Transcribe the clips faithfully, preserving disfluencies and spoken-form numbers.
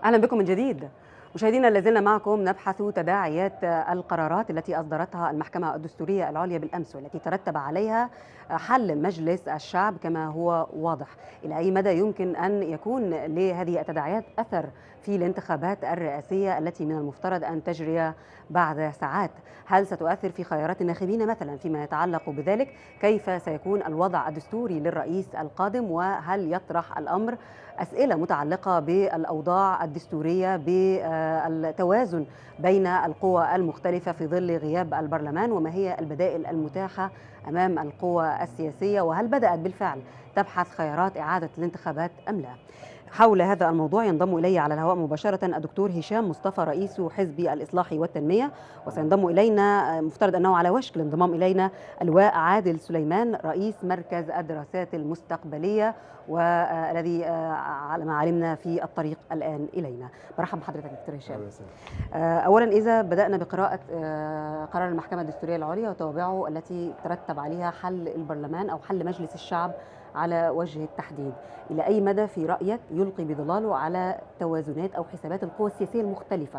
أهلا بكم من جديد. مشاهدينا، لازلنا معكم نبحث تداعيات القرارات التي أصدرتها المحكمة الدستورية العليا بالأمس، والتي ترتب عليها حل مجلس الشعب كما هو واضح. إلى أي مدى يمكن أن يكون لهذه التداعيات أثر في الانتخابات الرئاسية التي من المفترض أن تجري بعد ساعات؟ هل ستؤثر في خيارات الناخبين مثلا فيما يتعلق بذلك؟ كيف سيكون الوضع الدستوري للرئيس القادم؟ وهل يطرح الأمر أسئلة متعلقة بالأوضاع الدستورية، بالتوازن بين القوى المختلفة في ظل غياب البرلمان؟ وما هي البدائل المتاحة أمام القوى السياسية؟ وهل بدأت بالفعل تبحث خيارات إعادة الانتخابات أم لا؟ حول هذا الموضوع ينضم إلي على الهواء مباشرة الدكتور هشام مصطفى، رئيس حزب الإصلاح والتنمية، وسينضم إلينا، مفترض أنه على وشك الانضمام إلينا، اللواء عادل سليمان، رئيس مركز الدراسات المستقبلية والذي على ما علمنا في الطريق الآن إلينا. مرحبا بحضرتك دكتور هشام. أولا، إذا بدأنا بقراءة قرار المحكمة الدستورية العليا وتوابعه التي ترتب عليها حل البرلمان أو حل مجلس الشعب على وجه التحديد، إلى أي مدى في رأيك يلقي بظلاله على توازنات أو حسابات القوى السياسية المختلفة؟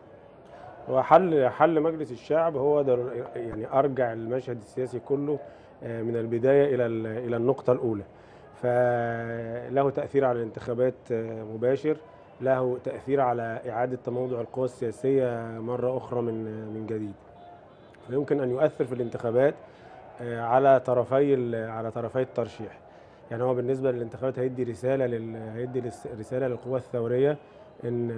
وحل حل مجلس الشعب هو يعني أرجع المشهد السياسي كله من البداية إلى إلى النقطة الأولى، فله تأثير على الانتخابات مباشر، له تأثير على إعادة تموضع القوى السياسية مرة أخرى من من جديد، فيمكن أن يؤثر في الانتخابات على طرفي على طرفي الترشيح. يعني هو بالنسبة للانتخابات هيدي رسالة لل هيدي رسالة للقوى الثورية إن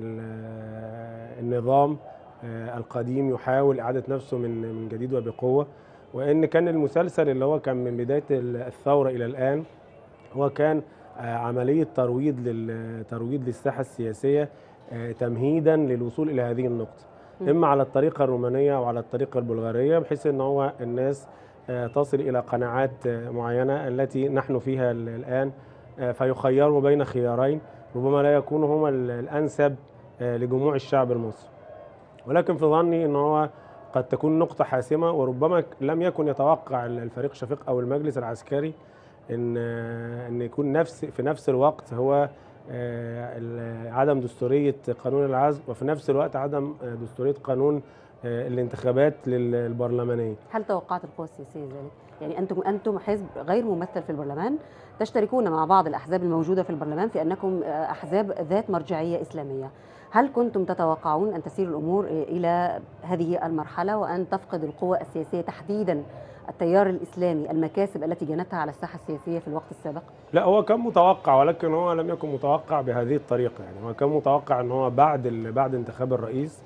النظام القديم يحاول إعادة نفسه من من جديد وبقوة، وإن كان المسلسل اللي هو كان من بداية الثورة إلى الآن هو كان عملية ترويض لل ترويض للساحة السياسية تمهيدا للوصول إلى هذه النقطة، إما على الطريقة الرومانية أو على الطريقة البلغارية، بحيث إن هو الناس تصل إلى قناعات معينة التي نحن فيها الآن، فيخيروا بين خيارين ربما لا يكونوا هما الأنسب لجموع الشعب المصري. ولكن في ظني ان هو قد تكون نقطة حاسمة، وربما لم يكن يتوقع الفريق شفيق او المجلس العسكري ان ان يكون نفس في نفس الوقت هو عدم دستورية قانون العزل، وفي نفس الوقت عدم دستورية قانون الانتخابات للبرلمانية. هل توقعت القوى السياسية ذلك؟ يعني انتم انتم حزب غير ممثل في البرلمان، تشتركون مع بعض الاحزاب الموجودة في البرلمان في انكم احزاب ذات مرجعية اسلامية. هل كنتم تتوقعون أن تسير الأمور إلى هذه المرحلة وأن تفقد القوى السياسية تحديدا التيار الإسلامي المكاسب التي جنتها على الساحة السياسية في الوقت السابق؟ لا، هو كان متوقع، ولكن هو لم يكن متوقع بهذه الطريقة. يعني هو كان متوقع أن هو بعد بعد انتخاب الرئيس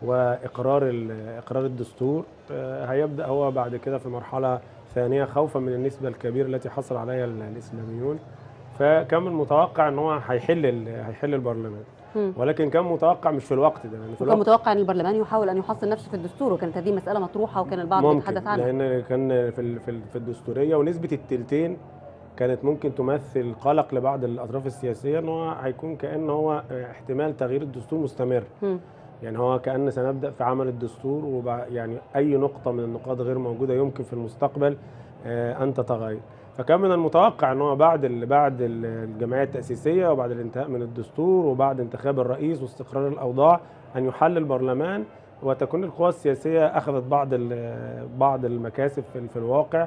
وإقرار إقرار الدستور هيبدأ هو بعد كده في مرحلة ثانية، خوفا من النسبة الكبيرة التي حصل عليها الإسلاميون، فكان من المتوقع أن هو هيحل هيحل البرلمان. ولكن كان متوقع مش في الوقت ده، يعني في كان متوقع ان البرلمان يحاول ان يحصن نفسه في الدستور، وكانت هذه مساله مطروحه وكان البعض يتحدث عنها. لان كان في في الدستوريه ونسبه التلتين كانت ممكن تمثل قلق لبعض الاطراف السياسيه، ان هو هيكون كان هو احتمال تغيير الدستور مستمر. م. يعني هو كأن سنبدأ في عمل الدستور، ويعني أي نقطة من النقاط غير موجودة يمكن في المستقبل أن تتغير. فكان من المتوقع ان هو بعد بعد الجمعيه التاسيسيه وبعد الانتهاء من الدستور وبعد انتخاب الرئيس واستقرار الاوضاع ان يحل البرلمان، وتكون القوى السياسيه اخذت بعض بعض المكاسب في, في الواقع،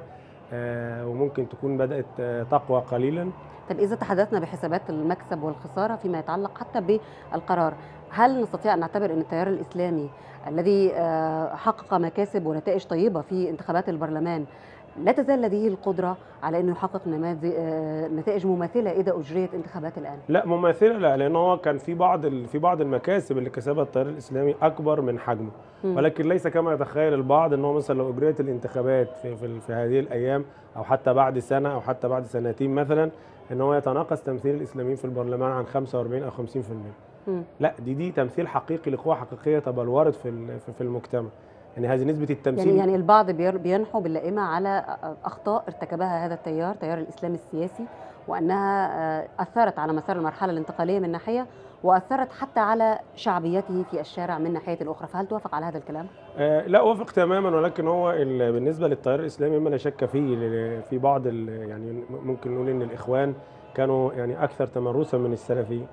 وممكن تكون بدات تقوى قليلا. طب اذا تحدثنا بحسابات المكسب والخساره فيما يتعلق حتى بالقرار، هل نستطيع ان نعتبر ان التيار الاسلامي الذي حقق مكاسب ونتائج طيبه في انتخابات البرلمان لا تزال لديه القدرة على أنه يحقق نتائج مماثلة إذا أجريت انتخابات الآن؟ لا مماثلة، لا، لأن هو كان في بعض في بعض المكاسب اللي كسبها التيار الإسلامي أكبر من حجمه، ولكن ليس كما يتخيل البعض أنه مثلا لو أجريت الانتخابات في, في, في هذه الأيام أو حتى بعد سنة أو حتى بعد سنتين مثلا أن هو يتناقص تمثيل الإسلاميين في البرلمان عن خمسة وأربعين أو خمسين بالمئة. لا، دي دي تمثيل حقيقي لقوى حقيقية تبلورت في في المجتمع. يعني هذه نسبة التمثيل، يعني يعني البعض بينحوا باللائمة على أخطاء ارتكبها هذا التيار، تيار الإسلام السياسي، وأنها أثرت على مسار المرحلة الانتقالية من ناحية، وأثرت حتى على شعبيته في الشارع من ناحية أخرى. فهل توافق على هذا الكلام؟ آه لا، أوافق تماما، ولكن هو بالنسبة للتيار الإسلامي ما لا شك فيه، في بعض يعني ممكن نقول إن الإخوان كانوا يعني أكثر تمرسا من السلفيين،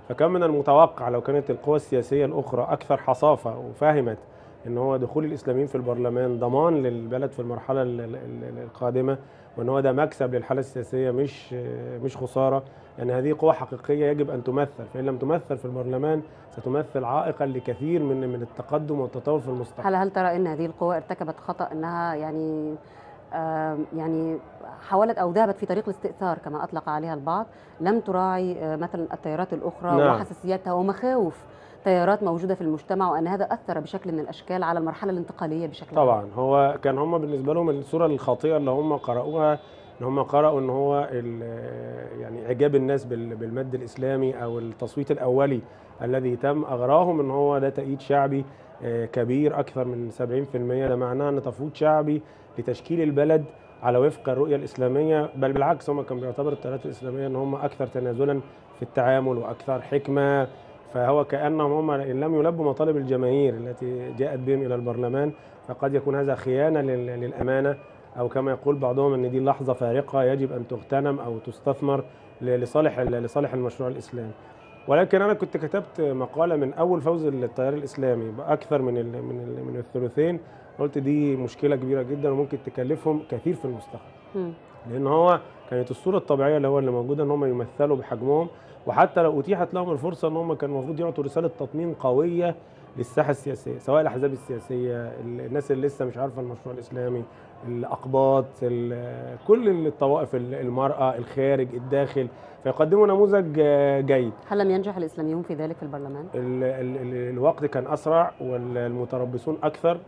فكان من المتوقع لو كانت القوى السياسيه الاخرى اكثر حصافه وفهمت ان هو دخول الاسلاميين في البرلمان ضمان للبلد في المرحله ال- ال- ال- القادمه، وان هو ده مكسب للحاله السياسيه مش مش خساره، لان هذه قوه حقيقيه يجب ان تمثل، فان لم تمثل في البرلمان ستمثل عائقا لكثير من من التقدم والتطور في المستقبل. هل هل ترى ان هذه القوى ارتكبت خطأ انها يعني آه، يعني حاولت او ذهبت في طريق الاستئثار كما اطلق عليها البعض، لم تراعي آه، مثلا التيارات الاخرى نعم. وحساسياتها ومخاوف تيارات موجوده في المجتمع، وان هذا اثر بشكل من الاشكال على المرحله الانتقاليه بشكل عام؟ طبعا هو كان هم بالنسبه لهم الصوره الخاطئه اللي هم قرأوها ان هم قرأوا ان هو ال- يعني اعجاب الناس بال- بالمد الاسلامي او التصويت الاولي الذي تم اغراهم ان هو ده تأييد شعبي آه، كبير اكثر من سبعين في المئة، ده معناه ان تصويت شعبي لتشكيل البلد على وفق الرؤيه الاسلاميه، بل بالعكس هم كانوا بيعتبروا التيارات الاسلاميه ان هم اكثر تنازلا في التعامل واكثر حكمه، فهو كأنهم هم إن لم يلبوا مطالب الجماهير التي جاءت بهم إلى البرلمان فقد يكون هذا خيانة لل- للأمانة، أو كما يقول بعضهم أن دي لحظة فارقة يجب أن تغتنم أو تستثمر ل- لصالح ال- لصالح المشروع الإسلامي. ولكن أنا كنت كتبت مقالة من أول فوز التيار الإسلامي بأكثر من ال من ال من الثلثين، قلت دي مشكلة كبيرة جدا وممكن تكلفهم كثير في المستقبل. مم. لان هو كانت الصوره الطبيعيه اللي هو اللي موجوده ان هم يمثلوا بحجمهم، وحتى لو اتيحت لهم الفرصه ان هم كانوا المفروض يعطوا رساله تطمين قويه للساحه السياسيه، سواء الاحزاب السياسيه، الناس اللي لسه مش عارفه المشروع الاسلامي، الاقباط، ال- كل الطوائف، المراه، الخارج، الداخل، فيقدموا نموذج آه، جيد. هل لم ينجح الاسلاميون في ذلك في البرلمان؟ ال- ال- ال- الوقت كان اسرع والمتربصون اكثر،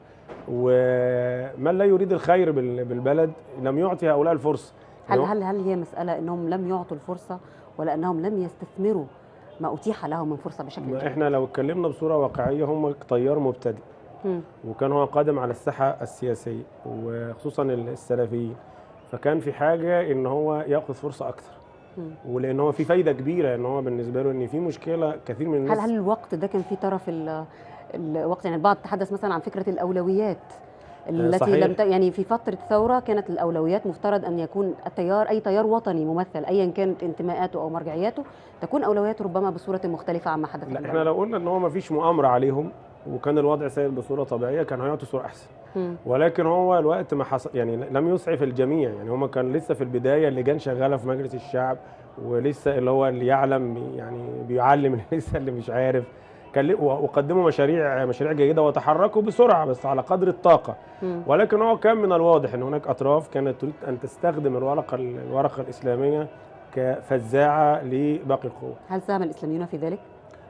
ومن لا يريد الخير بال- بالبلد لم يعطي هؤلاء الفرصه. هل يعني هل هل هي مساله انهم لم يعطوا الفرصه، ولا انهم لم يستثمروا ما اتيح لهم من فرصه بشكل ما جيد؟ احنا لو اتكلمنا بصوره واقعيه هم تيار مبتدئ، مم. وكان هو قادم على الساحه السياسيه وخصوصا السلفيين، فكان في حاجه ان هو ياخذ فرصه اكثر، مم. ولان هو في فايده كبيره ان هو بالنسبه له ان في مشكله كثير من الناس. هل هل الوقت ده كان في طرف ال- الوقت، يعني البعض تحدث مثلا عن فكره الاولويات التي صحيح. لم ت... يعني في فتره ثوره كانت الاولويات مفترض ان يكون التيار، اي تيار وطني ممثل ايا كانت انتماءاته او مرجعياته، تكون اولوياته ربما بصوره مختلفه عما حدث. لا احنا لو قلنا ان هو ما فيش مؤامره عليهم وكان الوضع سير بصوره طبيعيه كان هيعطوا صوره احسن، مم. ولكن هو الوقت ما حصل، يعني لم يسعف الجميع، يعني هم كان لسه في البدايه اللجان شغاله في مجلس الشعب، ولسه اللي هو اللي يعلم يعني بيعلم لسه اللي مش عارف، كان لي- وقدموا مشاريع مشاريع جيده وتحركوا بسرعه بس على قدر الطاقه، مم. ولكن هو كان من الواضح ان هناك اطراف كانت تريد ان تستخدم الورقه الورقه الاسلاميه كفزاعه لباقي القوى. هل ساهم الاسلاميون في ذلك؟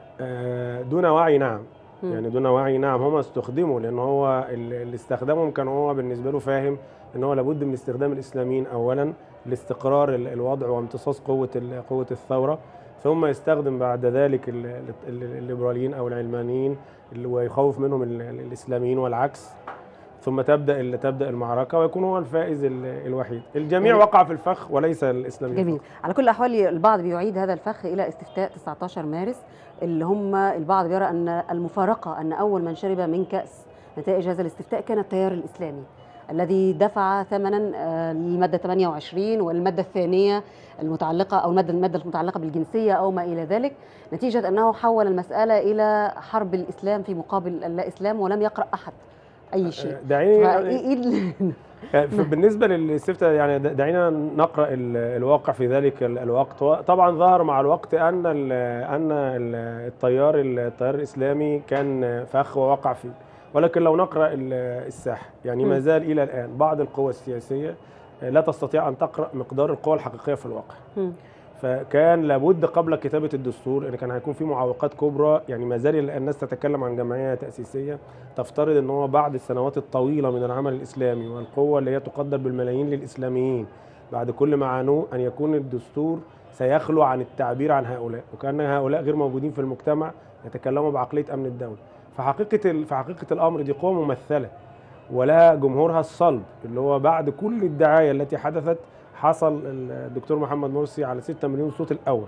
آه، دون وعي نعم، مم. يعني دون وعي نعم هم استخدموا، لان هو ال- اللي استخدمهم كان هو بالنسبه له فاهم ان هو لابد من استخدام الاسلاميين اولا لاستقرار ال- الوضع وامتصاص قوه ال- قوه الثوره، ثم يستخدم بعد ذلك ال- ال- الليبراليين او العلمانيين اللي ويخوف منهم ال- ال- الاسلاميين والعكس، ثم تبدا ال- تبدا المعركه ويكون هو الفائز ال- الوحيد. الجميع يعني- وقع في الفخ وليس الاسلاميين جميل. فقط. على كل الاحوال البعض بيعيد هذا الفخ الى استفتاء تسعة عشر مارس، اللي هم البعض بيرى ان المفارقه ان اول من شرب من كاس نتائج هذا الاستفتاء كان التيار الاسلامي الذي دفع ثمنا آه، للماده ثمانية وعشرين والماده الثانيه المتعلقه او الماده الماده المتعلقه بالجنسيه او ما الى ذلك، نتيجه انه حول المساله الى حرب الاسلام في مقابل اللا اسلام، ولم يقرا احد اي شيء. دعيني فإيه- إيه ال- يعني بالنسبه للاستفتاء يعني دعينا نقرا ال- الواقع في ذلك ال- الوقت. طبعا ظهر مع الوقت ان ال ان ال- التيار التيار الاسلامي كان فخ ووقع فيه، ولكن لو نقرا ال- الساحه يعني ما م. زال الى الان بعض القوى السياسيه لا تستطيع ان تقرا مقدار القوى الحقيقيه في الواقع. مم. فكان لابد قبل كتابه الدستور ان كان هيكون في معوقات كبرى، يعني ما زال الناس تتكلم عن جمعيه تاسيسيه تفترض ان هو بعد السنوات الطويله من العمل الاسلامي والقوه اللي هي تقدر بالملايين للاسلاميين، بعد كل ما عانوه ان يكون الدستور سيخلو عن التعبير عن هؤلاء، وكان هؤلاء غير موجودين في المجتمع يتكلموا بعقليه امن الدوله. فحقيقه ال- في حقيقه الامر دي قوه ممثله ولها جمهورها الصلب، اللي هو بعد كل الدعايه التي حدثت حصل الدكتور محمد مرسي على ستة مليون صوت الاول،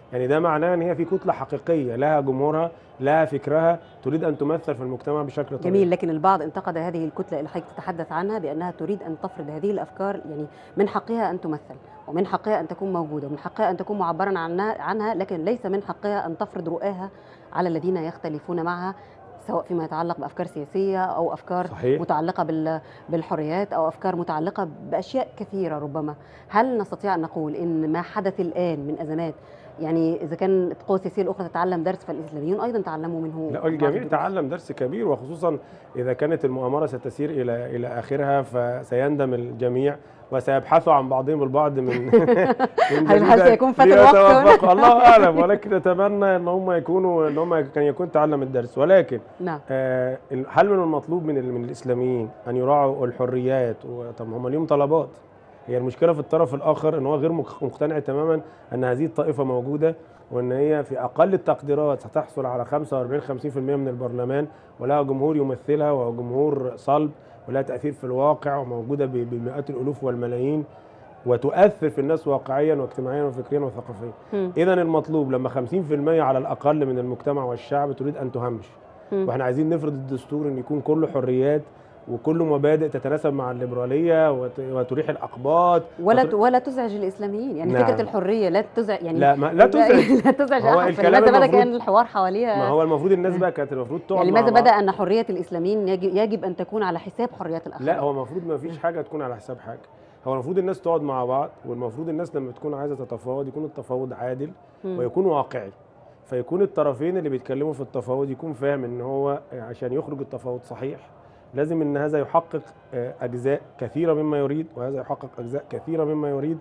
يعني ده معناه ان هي في كتله حقيقيه لها جمهورها، لها فكرها، تريد ان تمثل في المجتمع بشكل طبيعي. جميل، لكن البعض انتقد هذه الكتلة اللي حضرتك تتحدث عنها بأنها تريد أن تفرض هذه الأفكار، يعني من حقها أن تمثل ومن حقها أن تكون موجودة ومن حقها أن تكون معبرا عنها, عنها لكن ليس من حقها أن تفرض رؤاها على الذين يختلفون معها، سواء فيما يتعلق بأفكار سياسية أو أفكار صحيح. متعلقة بال- بالحريات أو أفكار متعلقة بأشياء كثيرة ربما. هل نستطيع أن نقول إن ما حدث الآن من أزمات، يعني إذا كان القوى السياسية الأخرى تتعلم درس فالإسلاميون أيضا تعلموا منه؟ لا، الجميع تعلم درس كبير، وخصوصا إذا كانت المؤامرة ستسير إلى إلى آخرها فسيندم الجميع وسيبحثوا عن بعضهم البعض من من هل هل سيكون فات الوقت هنا؟ ليتوافقوا. الله أعلم، ولكن نتمنى أن هم يكونوا أن هم كان يكون تعلم الدرس. ولكن نعم. آه هل من المطلوب من ال- من الإسلاميين أن يراعوا الحريات؟ طب هم ليهم طلبات. هي المشكلة في الطرف الآخر أن هو غير مق- مقتنع تماما أن هذه الطائفة موجودة، وان هي في اقل التقديرات ستحصل على خمسة وأربعين خمسين بالمئة من البرلمان، ولها جمهور يمثلها وجمهور صلب ولها تاثير في الواقع وموجوده ب- بمئات الالوف والملايين، وتؤثر في الناس واقعيا واجتماعيا وفكريا وثقافيا. مم. اذا المطلوب لما خمسين بالمئة على الاقل من المجتمع والشعب تريد ان تهمش، مم. واحنا عايزين نفرض الدستور ان يكون كله حريات وكله مبادئ تتناسب مع الليبراليه وت- وتريح الاقباط ولا وتر- ولا تزعج الاسلاميين، يعني نعم. فكره الحريه لا تزعج، يعني لا ما لا تزعج. لا تزعج هو احد. الكلام فلماذا بدا المفروض- كان الحوار حواليها؟ ما هو المفروض الناس بقى كانت المفروض تقعد يعني مع لماذا بعض. بدا ان حريه الاسلاميين يجب, يجب ان تكون على حساب حريات الاخرين؟ لا، هو المفروض ما فيش حاجه تكون على حساب حاجه. هو المفروض الناس تقعد مع بعض، والمفروض الناس لما تكون عايزه تتفاوض يكون التفاوض عادل مم. ويكون واقعي، فيكون الطرفين اللي بيتكلموا في التفاوض يكون فاهم ان هو عشان يخرج التفاوض صحيح لازم ان هذا يحقق آه، اجزاء كثيره مما يريد، وهذا يحقق اجزاء كثيره مما يريد،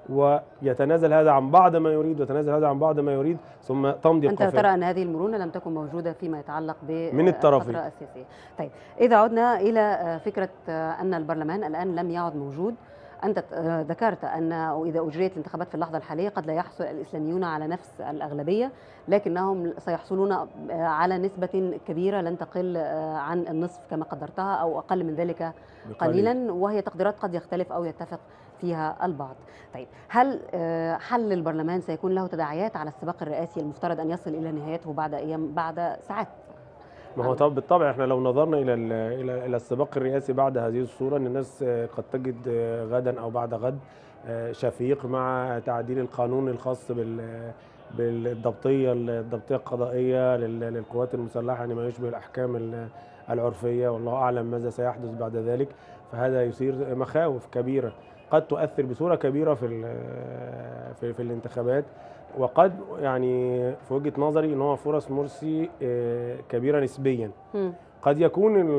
ويتنازل هذا عن بعض ما يريد ويتنازل هذا عن بعض ما يريد، ثم تمضي انت القافله. ترى ان هذه المرونه لم تكن موجوده فيما يتعلق من الطرفين. بالفتره السياسيه. طيب، اذا عدنا الى فكره ان البرلمان الان لم يعد موجود، انت ذكرت ان اذا اجريت الانتخابات في اللحظه الحاليه قد لا يحصل الاسلاميون على نفس الاغلبيه، لكنهم سيحصلون على نسبه كبيره لن تقل عن النصف كما قدرتها او اقل من ذلك قليلا، وهي تقديرات قد يختلف او يتفق فيها البعض. طيب، هل حل البرلمان سيكون له تداعيات على السباق الرئاسي المفترض ان يصل الى نهايته بعد ايام بعد ساعات؟ ما هو طب بالطبع احنا لو نظرنا الى الى الى السباق الرئاسي بعد هذه الصوره ان الناس قد تجد غدا او بعد غد شفيق مع تعديل القانون الخاص بال بالضبطيه الضبطيه القضائيه للقوات المسلحه، يعني ما يشبه الاحكام العرفيه، والله اعلم ماذا سيحدث بعد ذلك. فهذا يثير مخاوف كبيره قد تؤثر بصوره كبيره في في, في الانتخابات، وقد يعني في وجهة نظري ان هو فرص مرسي كبيرة نسبيا. م. قد يكون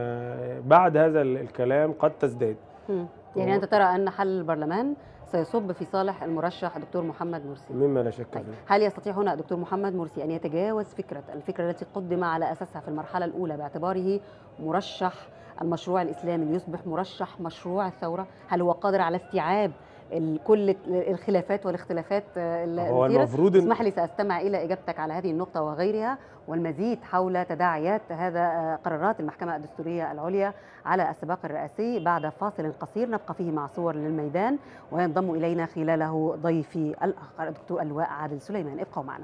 بعد هذا الكلام قد تزداد. م. يعني انت ترى ان حل البرلمان سيصب في صالح المرشح الدكتور محمد مرسي؟ مما لا شك طيب. فيه. هل يستطيع هنا الدكتور محمد مرسي ان يتجاوز فكرة الفكرة التي قدم على اساسها في المرحلة الاولى باعتباره مرشح المشروع الاسلامي ليصبح مرشح مشروع الثورة؟ هل هو قادر على استيعاب كل الخلافات والاختلافات المثيرة؟ اسمح لي سأستمع إلى إجابتك على هذه النقطة وغيرها والمزيد حول تداعيات هذا قرارات المحكمة الدستورية العليا على السباق الرئاسي بعد فاصل قصير نبقى فيه مع صور للميدان، وينضم إلينا خلاله ضيفي الآخر الدكتور اللواء عادل سليمان. ابقوا معنا.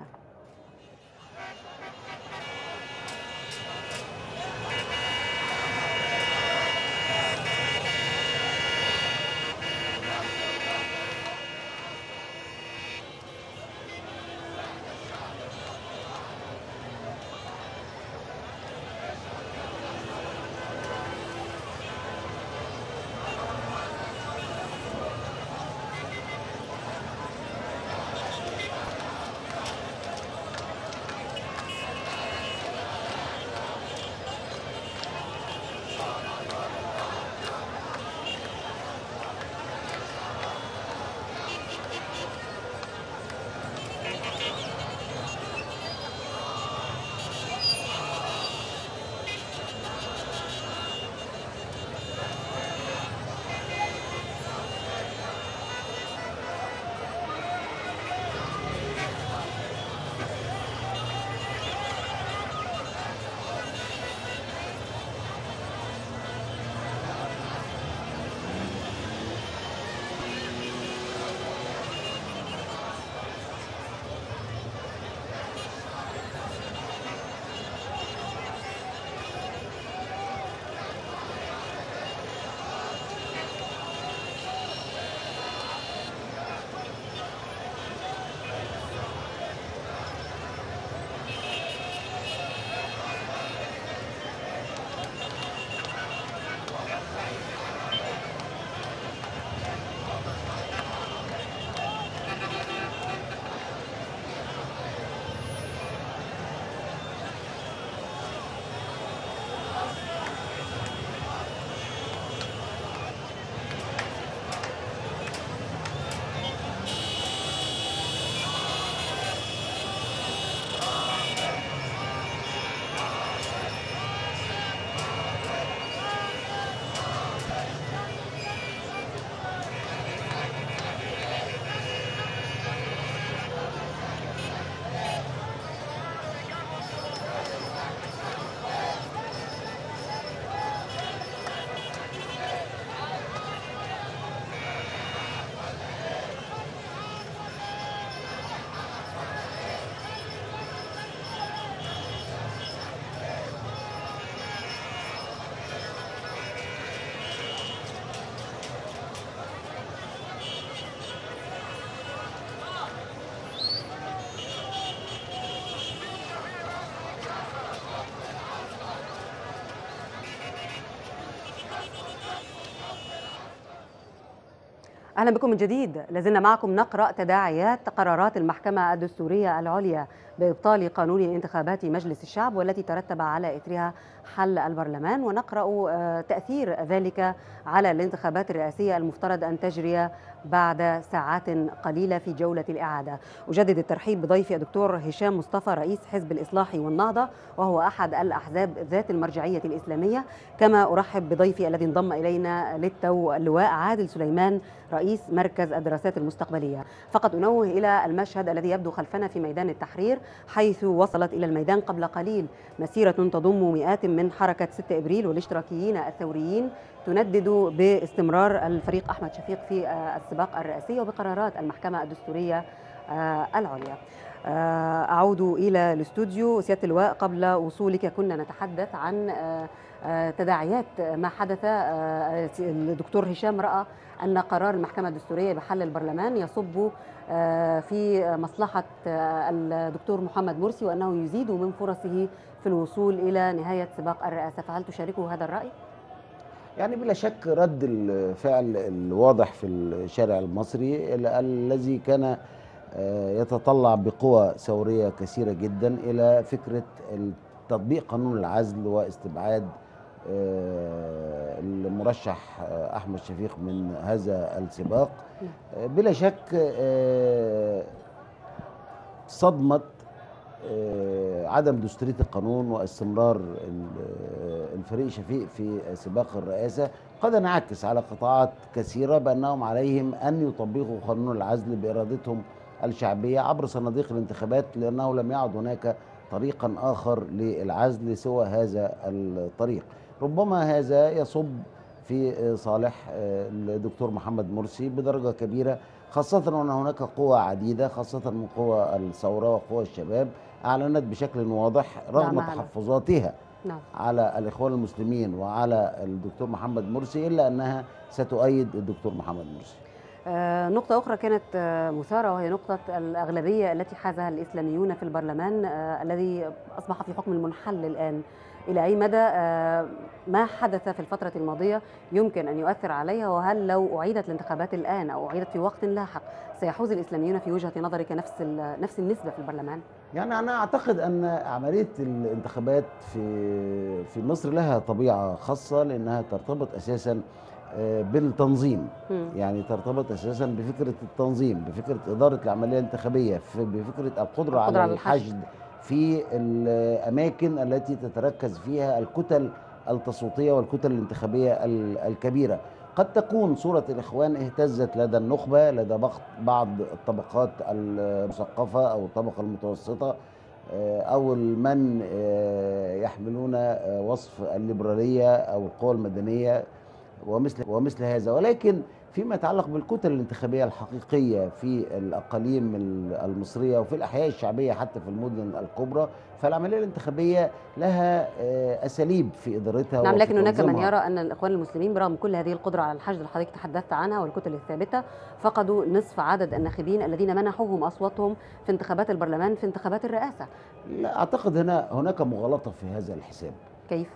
أهلا بكم من جديد. لازلنا معكم نقرأ تداعيات قرارات المحكمة الدستورية العليا بإبطال قانون انتخابات مجلس الشعب والتي ترتب على إثرها حل البرلمان، ونقرأ تأثير ذلك على الانتخابات الرئاسية المفترض أن تجري بعد ساعات قليلة في جولة الإعادة. أجدد الترحيب بضيفي الدكتور هشام مصطفى رئيس حزب الإصلاح والنهضة، وهو أحد الأحزاب ذات المرجعية الإسلامية. كما أرحب بضيفي الذي انضم إلينا للتو اللواء عادل سليمان رئيس مركز الدراسات المستقبلية. فقط أنوه إلى المشهد الذي يبدو خلفنا في ميدان التحرير، حيث وصلت إلى الميدان قبل قليل مسيرة تضم مئات من حركة ستة إبريل والاشتراكيين الثوريين تندد باستمرار الفريق أحمد شفيق في السباق الرئاسي وبقرارات المحكمة الدستورية العليا. أعود إلى الاستوديو. سيادة اللواء، قبل وصولك كنا نتحدث عن تداعيات ما حدث. الدكتور هشام رأى أن قرار المحكمة الدستورية بحل البرلمان يصب في مصلحة الدكتور محمد مرسي، وأنه يزيد من فرصه في الوصول إلى نهاية سباق الرئاسة، فهل تشاركه هذا الرأي؟ يعني بلا شك رد الفعل الواضح في الشارع المصري الذي كان يتطلع بقوى ثورية كثيرة جدا إلى فكرة تطبيق قانون العزل واستبعاد المرشح أحمد شفيق من هذا السباق. بلا شك صدمة عدم دستورية القانون واستمرار الفريق شفيق في سباق الرئاسة قد ينعكس على قطاعات كثيرة بأنهم عليهم أن يطبقوا قانون العزل بإرادتهم الشعبية عبر صناديق الانتخابات، لأنه لم يعد هناك طريقا آخر للعزل سوى هذا الطريق. ربما هذا يصب في صالح الدكتور محمد مرسي بدرجة كبيرة، خاصة وأن هناك قوى عديدة، خاصة من قوى الثورة وقوى الشباب، أعلنت بشكل واضح رغم تحفظاتها نعم. على الإخوان المسلمين وعلى الدكتور محمد مرسي، إلا أنها ستؤيد الدكتور محمد مرسي. آه نقطة أخرى كانت آه مثارة، وهي نقطة الأغلبية التي حازها الإسلاميون في البرلمان آه الذي أصبح في حكم المنحل الآن. إلى أي مدى آه ما حدث في الفترة الماضية يمكن أن يؤثر عليها، وهل لو أعيدت الانتخابات الآن أو أعيدت في وقت لاحق سيحوز الإسلاميون في وجهة نظرك نفس نفس النسبة في البرلمان؟ يعني أنا أعتقد أن عملية الانتخابات في في مصر لها طبيعة خاصة، لأنها ترتبط أساساً بالتنظيم. م. يعني ترتبط اساسا بفكره التنظيم، بفكره اداره العمليه الانتخابيه، بفكره القدره على الحشد في الاماكن التي تتركز فيها الكتل التصويتيه والكتل الانتخابيه الكبيره. قد تكون صوره الاخوان اهتزت لدى النخبه، لدى بعض الطبقات المثقفه او الطبقه المتوسطه او من يحملون وصف الليبراليه او القوى المدنيه ومثل ومثل هذا، ولكن فيما يتعلق بالكتل الانتخابيه الحقيقيه في الاقاليم المصريه وفي الاحياء الشعبيه حتى في المدن الكبرى، فالعمليه الانتخابيه لها اساليب في ادارتها. نعم، لكن هناك من يرى ان الاخوان المسلمين برغم كل هذه القدره على الحشد اللي حضرتك تحدثت عنها والكتل الثابته، فقدوا نصف عدد الناخبين الذين منحوهم اصواتهم في انتخابات البرلمان في انتخابات الرئاسه. لا اعتقد هنا هناك مغالطه في هذا الحساب. كيف؟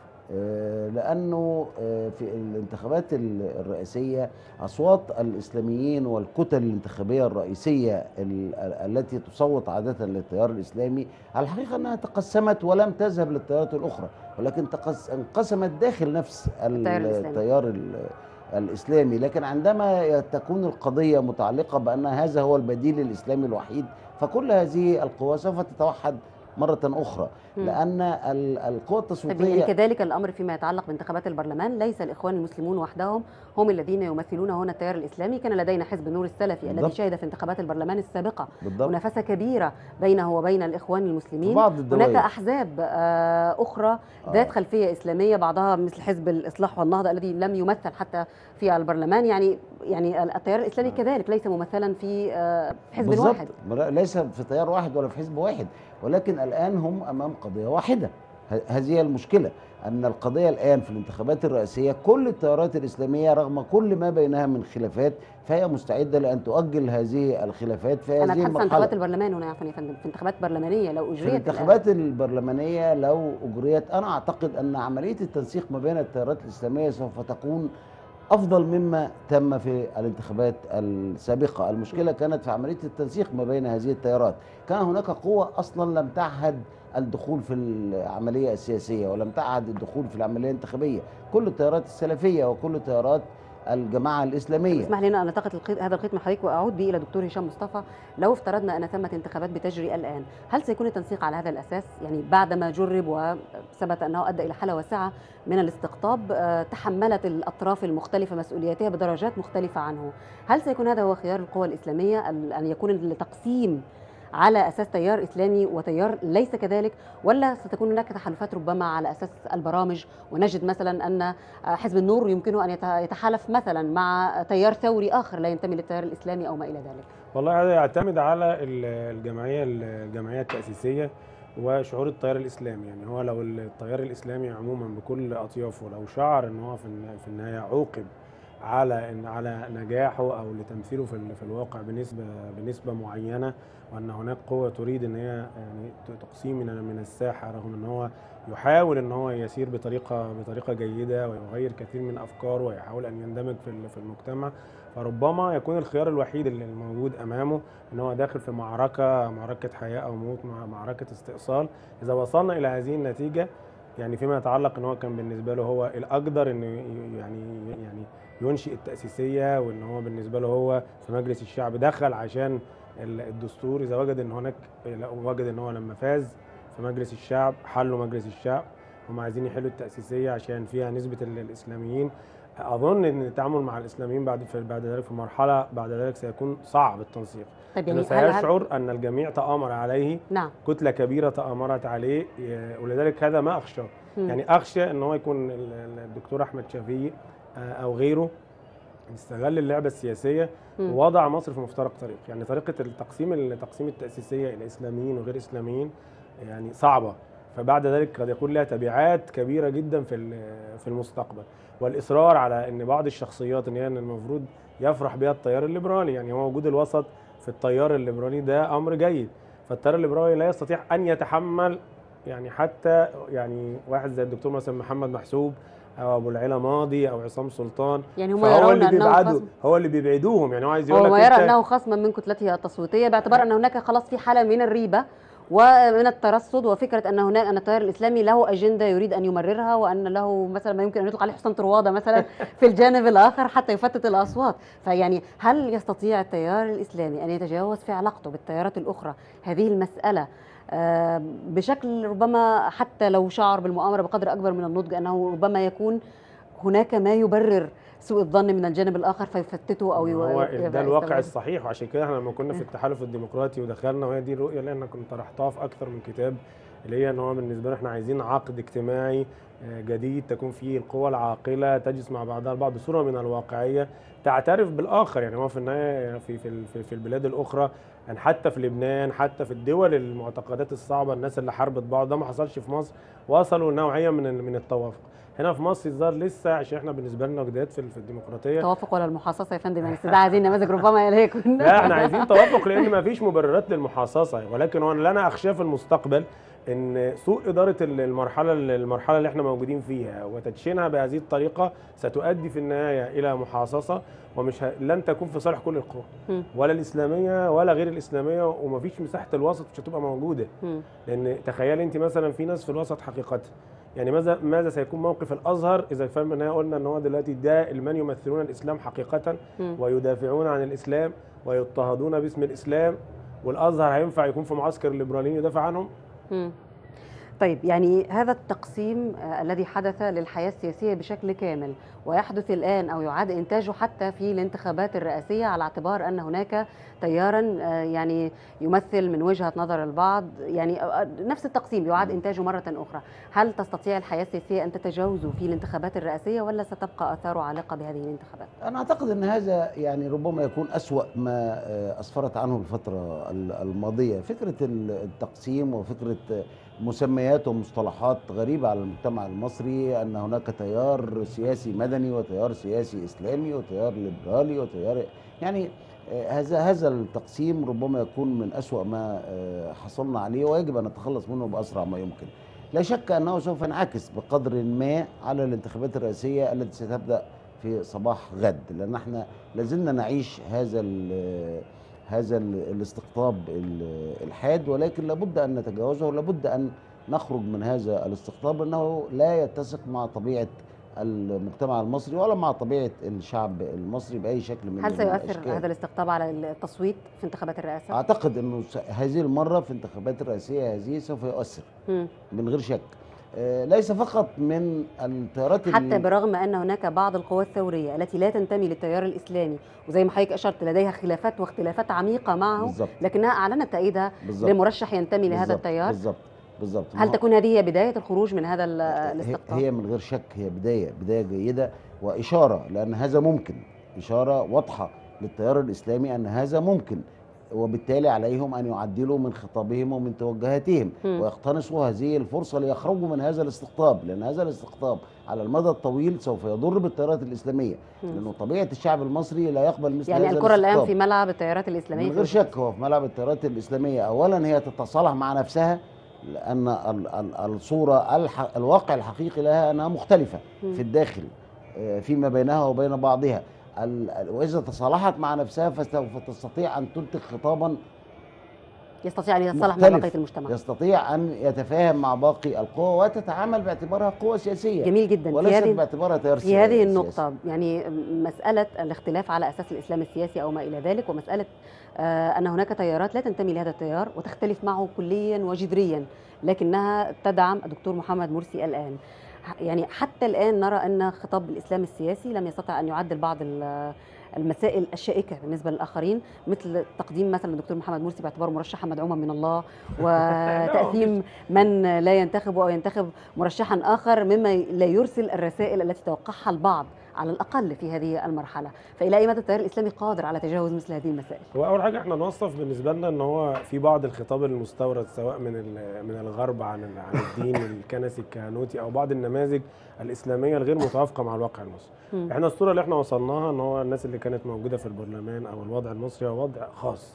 لأنه في الانتخابات الرئاسية أصوات الإسلاميين والكتل الانتخابية الرئيسية التي تصوت عادة للتيار الإسلامي على الحقيقة أنها تقسمت ولم تذهب للتيارات الأخرى، ولكن انقسمت داخل نفس التيار الإسلامي. لكن عندما تكون القضية متعلقة بأن هذا هو البديل الإسلامي الوحيد، فكل هذه القوى سوف تتوحد مرة أخرى، لأن القوى التصويتية. يعني كذلك الأمر فيما يتعلق بانتخابات البرلمان، ليس الإخوان المسلمون وحدهم هم الذين يمثلون هنا التيار الإسلامي. كان لدينا حزب النور السلفي بالضبط. الذي شهد في انتخابات البرلمان السابقة منافسة كبيرة بينه وبين الإخوان المسلمين. هناك أحزاب أخرى ذات خلفية إسلامية، بعضها مثل حزب الإصلاح والنهضة الذي لم يمثل حتى في البرلمان. يعني يعني التيار الإسلامي كذلك ليس ممثلا في حزب بالضبط. واحد، ليس في تيار واحد ولا في حزب واحد، ولكن الآن هم أمام قضية واحدة. هذه المشكلة، أن القضية الآن في الانتخابات الرئاسية كل التيارات الإسلامية رغم كل ما بينها من خلافات فهي مستعدة لأن تؤجل هذه الخلافات في هذه المرحلة. أنا أتحدث عن انتخابات البرلمان هنا يا فندم، في انتخابات برلمانية لو أجريت. في الانتخابات البرلمانية لو أجريت، أنا أعتقد أن عملية التنسيق ما بين التيارات الإسلامية سوف تكون افضل مما تم في الانتخابات السابقه. المشكله كانت في عمليه التنسيق ما بين هذه التيارات. كان هناك قوى اصلا لم تعهد الدخول في العمليه السياسيه ولم تعهد الدخول في العمليه الانتخابيه، كل التيارات السلفيه وكل تيارات الجماعه الاسلاميه. اسمح لنا ان نلتقط الخيط هذا الخيط من حضرتك واعود به الى دكتور هشام مصطفى. لو افترضنا ان ثمه انتخابات بتجري الان، هل سيكون التنسيق على هذا الاساس؟ يعني بعدما جرب وثبت انه ادى الى حاله واسعه من الاستقطاب، تحملت الاطراف المختلفه مسؤولياتها بدرجات مختلفه عنه، هل سيكون هذا هو خيار القوى الاسلاميه ان يكون التقسيم على اساس تيار اسلامي وتيار ليس كذلك، ولا ستكون هناك تحالفات ربما على اساس البرامج، ونجد مثلا ان حزب النور يمكنه ان يتحالف مثلا مع تيار ثوري اخر لا ينتمي للتيار الاسلامي او ما الى ذلك؟ والله هذا يعتمد على الجمعيه الجمعيه التاسيسيه وشعور التيار الاسلامي. يعني هو لو التيار الاسلامي عموما بكل اطيافه لو شعر ان هو في النهايه عوقب على ان على نجاحه او لتمثيله في في الواقع بنسبه بنسبه معينه، وان هناك قوه تريد ان هي يعني تقسيم من من الساحه، رغم ان هو يحاول ان هو يسير بطريقه بطريقه جيده ويغير كثير من افكاره ويحاول ان يندمج في في المجتمع، فربما يكون الخيار الوحيد اللي الموجود امامه ان هو داخل في معركه معركه حياه او موت، معركه استئصال. اذا وصلنا الى هذه النتيجه، يعني فيما يتعلق ان هو كان بالنسبه له هو الاقدر انه يعني يعني ينشئ التأسيسية، وان هو بالنسبة له هو في مجلس الشعب دخل عشان الدستور، اذا وجد ان هناك وجد ان هو لما فاز في مجلس الشعب حلوا مجلس الشعب، هم عايزين يحلوا التأسيسية عشان فيها نسبة الاسلاميين. اظن ان التعامل مع الاسلاميين بعد بعد ذلك في مرحلة بعد ذلك سيكون صعب التنسيق. طيب يعني سيشعر ان الجميع تآمر عليه، نعم. كتلة كبيرة تآمرت عليه، ولذلك هذا ما اخشى. يعني اخشى ان هو يكون الدكتور احمد شفيق او غيره استغل اللعبه السياسيه ووضع مصر في مفترق طريق. يعني طريقه التقسيم التقسيم التاسيسيه الى اسلاميين وغير اسلاميين يعني صعبه، فبعد ذلك قد يكون لها تبعات كبيره جدا في في المستقبل. والاصرار على ان بعض الشخصيات ان هي المفروض يفرح بها التيار الليبرالي، يعني هو وجود الوسط في التيار الليبرالي ده امر جيد، فالتيار الليبرالي لا يستطيع ان يتحمل يعني حتى يعني واحد زي الدكتور مثلا محمد محسوب او ابو العلا ماضي او عصام سلطان، يعني هم يرون اللي انه هو اللي بيبعدوهم. يعني هو عايز يقول لك هو يرى انه خصما من كتلته التصويتيه، باعتبار ان هناك خلاص في حاله من الريبه ومن الترصد، وفكره ان هناك ان التيار الاسلامي له اجنده يريد ان يمررها، وان له مثلا ما يمكن ان يطلق عليه حسن طرواده مثلا في الجانب الاخر حتى يفتت الاصوات. فيعني هل يستطيع التيار الاسلامي ان يتجاوز في علاقته بالتيارات الاخرى هذه المساله بشكل ربما حتى لو شعر بالمؤامره بقدر اكبر من النضج، انه ربما يكون هناك ما يبرر سوء الظن من الجانب الاخر فيفتته او هو ده الواقع الصحيح؟ وعشان كده احنا لما كنا في التحالف الديمقراطي ودخلنا، وهي دي الرؤيه اللي انا كنت طرحتها في اكثر من كتاب، اللي هي ان هو بالنسبه لنا احنا عايزين عقد اجتماعي جديد تكون فيه القوى العاقله تجلس مع بعضها البعض بصوره من الواقعيه، تعترف بالاخر. يعني هو في النهايه في في في البلاد الاخرى، يعني حتى في لبنان، حتى في الدول المعتقدات الصعبه، الناس اللي حاربت بعض، ده ما حصلش في مصر، وصلوا لنوعيه من من التوافق. هنا في مصر الظاهر لسه، عشان احنا بالنسبه لنا جداد في الديمقراطيه. توافق ولا المحاصصه يا فندم؟ يعني ده عايزين نماذج ربما يليكن. لا احنا عايزين توافق، لان ما فيش مبررات للمحاصصه، ولكن هو اللي انا اخشاه في المستقبل ان سوء اداره المرحله المرحله اللي احنا موجودين فيها وتدشينها بهذه الطريقه ستؤدي في النهايه الى محاصصه، ومش ه... لن تكون في صالح كل القوى، ولا الاسلاميه ولا غير الاسلاميه، ومفيش مساحه الوسط مش هتبقى موجوده. لان تخيلي انت مثلا في ناس في الوسط حقيقه، يعني ماذا ماذا سيكون موقف الازهر اذا فهمنا قلنا ان هو دلوقتي ده من يمثلون الاسلام حقيقه ويدافعون عن الاسلام ويضطهدون باسم الاسلام، والازهر هينفع يكون في معسكر الليبراليين يدافع عنهم؟ مم. طيب يعني هذا التقسيم آه الذي حدث للحياة السياسية بشكل كامل ويحدث الآن أو يعاد إنتاجه حتى في الانتخابات الرئاسية، على اعتبار أن هناك تيارا آه يعني يمثل من وجهة نظر البعض يعني آه نفس التقسيم يعاد إنتاجه مرة أخرى، هل تستطيع الحياة السياسية أن تتجاوزه في الانتخابات الرئاسية، ولا ستبقى آثاره عالقة بهذه الانتخابات؟ أنا أعتقد أن هذا يعني ربما يكون أسوأ ما أسفرت عنه الفترة الماضية، فكرة التقسيم وفكرة مسميات ومصطلحات غريبة على المجتمع المصري، أن هناك تيار سياسي مدني وتيار سياسي إسلامي وتيار ليبرالي وتيار، يعني هذا هذا التقسيم ربما يكون من أسوأ ما حصلنا عليه، ويجب أن نتخلص منه بأسرع ما يمكن. لا شك أنه سوف ينعكس بقدر ما على الانتخابات الرئاسية التي ستبدأ في صباح غد، لان احنا لازلنا نعيش هذا ال هذا ال الاستقطاب ال- الحاد، ولكن لابد ان نتجاوزه، ولابد ان نخرج من هذا الاستقطاب، لانه لا يتسق مع طبيعه المجتمع المصري ولا مع طبيعه الشعب المصري باي شكل من هل سيؤثر الاشكال. هذا الاستقطاب على التصويت في انتخابات الرئاسة؟ اعتقد انه س- هذه المره في الانتخابات الرئاسيه هذه سوف يؤثر مم. من غير شك. آه، ليس فقط من التيارات ال- حتى برغم أن هناك بعض القوى الثورية التي لا تنتمي للتيار الإسلامي، وزي ما حضرتك أشرت لديها خلافات واختلافات عميقة معه، بالظبط. لكنها أعلنت تأييدها بالظبط. لمرشح ينتمي لهذا بالظبط. التيار. بالظبط بالظبط. ما هل هو- تكون هذه هي بداية الخروج من هذا ال- هي, الاستقطاب؟ هي من غير شك هي بدايه بدايه جيده واشاره، لان هذا ممكن، اشاره واضحه للتيار الاسلامي ان هذا ممكن، وبالتالي عليهم ان يعدلوا من خطابهم ومن توجهاتهم مم. ويقتنصوا هذه الفرصه ليخرجوا من هذا الاستقطاب، لان هذا الاستقطاب على المدى الطويل سوف يضر بالتيارات الاسلاميه، مم. لانه طبيعه الشعب المصري لا يقبل مثل يعني هذا الكرة الآن الاستقطاب. في ملعب التيارات الإسلامية من في غير وجهة شك هو في ملعب التيارات الإسلامية. أولا هي تتصالح مع نفسها، لأن ال- ال- الصورة الح... الواقع الحقيقي لها أنها مختلفة مم. في الداخل، آه، فيما بينها وبين بعضها. ال- ال- وإذا تصالحت مع نفسها فسوف تستطيع أن تنتج خطابا يستطيع أن يتصالح مع مختلف، بقية المجتمع. يستطيع أن يتفاهم مع باقي القوى وتتعامل باعتبارها قوة سياسية جميل جدا. في وليست هذه باعتبارها تيار في هذه سياسي. النقطة يعني مسألة الاختلاف على أساس الإسلام السياسي أو ما إلى ذلك، ومسألة آه، أن هناك تيارات لا تنتمي لهذا التيار وتختلف معه كليا وجذريا، لكنها تدعم الدكتور محمد مرسي الآن. يعني حتى الآن نرى أن خطاب الإسلام السياسي لم يستطع أن يعدل بعض ال- المسائل الشائكة بالنسبة للآخرين، مثل تقديم مثلا الدكتور محمد مرسي باعتباره مرشحا مدعوما من الله، وتأثيم من لا ينتخب أو ينتخب مرشحا آخر، مما لا يرسل الرسائل التي توقعها البعض على الأقل في هذه المرحلة. فإلى أي مدى التيار الإسلامي قادر على تجاوز مثل هذه المسائل؟ هو اول حاجه احنا نوصف بالنسبه لنا ان هو في بعض الخطاب المستورد سواء من ال- من الغرب عن ال- عن الدين الكنسي الكهنوتي او بعض النماذج الاسلاميه الغير متوافقه مع الواقع المصري. مم. احنا الصوره اللي احنا وصلناها ان هو الناس اللي كانت موجوده في البرلمان او الوضع المصري هو وضع خاص.